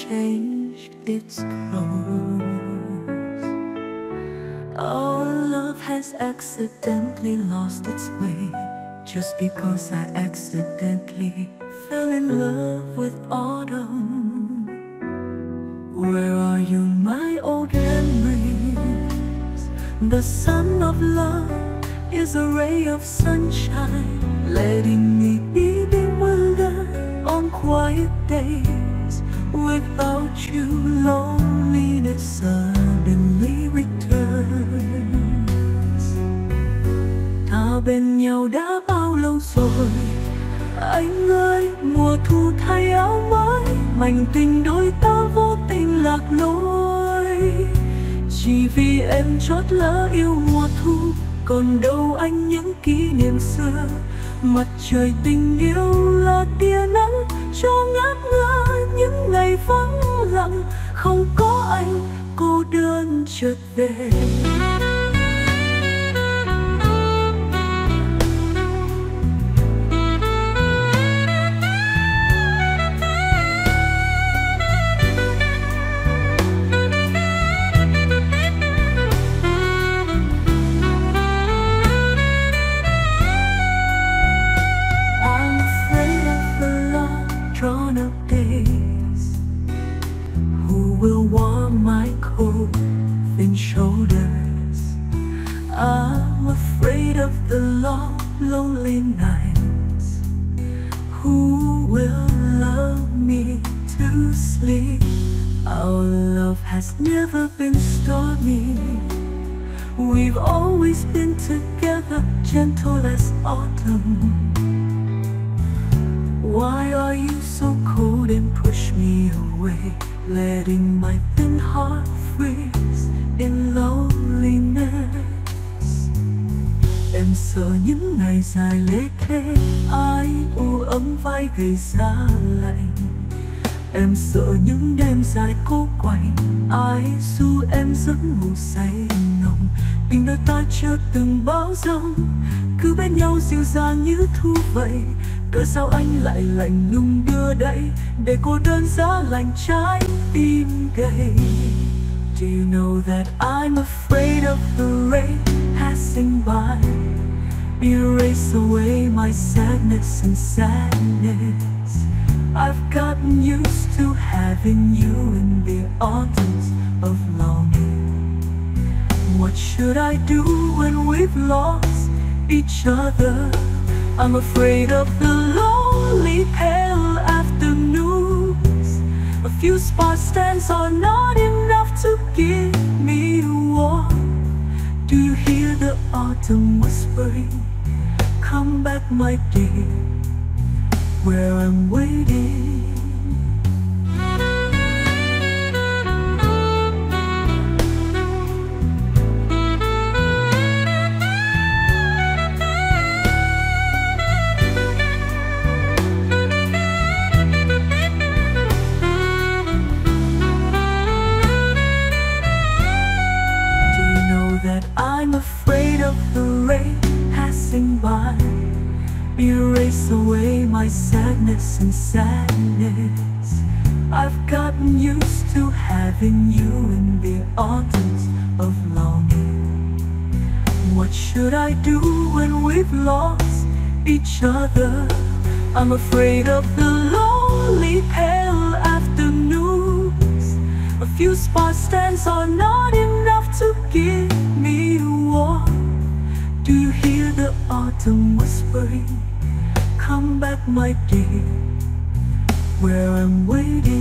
changed its clothes. Our love has accidentally lost its way, just because I accidentally fell in love with autumn. Where are you, my old memories? The sun of love is a ray of sunshine, letting me be bewildered on quiet days. Without you, loneliness suddenly returns. Ta bên nhau đã bao lâu rồi, anh ơi, mùa thu thay áo mới, mảnh tình đôi ta vô tình lạc lối. Chỉ vì em chót lỡ yêu mùa thu, còn đâu anh những kỷ niệm xưa. Mặt trời tình yêu là tia nắng cho ngát ngơ những ngày vắng lặng. Không có anh, cô đơn chợt về. Drawn up days, who will warm my cold thin shoulders? I'm afraid of the long, lonely nights. Who will love me to sleep? Our love has never been stormy. We've always been together, gentle as autumn. Why are you so cold and push me away, letting my thin heart freeze in loneliness? Em sợ những ngày dài lê thê, ai u ấm vai gầy giá lạnh. Em sợ những đêm dài cô quạnh, ai ru em giấc ngủ say nồng. Tình đôi ta chưa từng bão giông, cứ bên nhau dịu dàng như thu vậy. Cớ sao anh lại lạnh lùng đưa đẩy, để cô đơn giá lạnh trái tim gầy? Do you know that I'm afraid of the rain passing by? Erase away my sadness and sadness. I've gotten used to having you in the autumns of longing. What should I do when we've lost each other? I'm afraid of the lonely pale afternoons. A few sparse stands are not enough to give me warmth. Do you hear the autumn whispering? Come back, my dear, where I'm waiting. That I'm afraid of the rain passing by. Erase away my sadness and sadness. I've gotten used to having you in the autumns of longing. What should I do when we've lost each other? I'm afraid of the lonely pale afternoons. A few sparse stands are not enough to give me warmth. Do you hear the autumn whispering? Come back, my dear, where I'm waiting.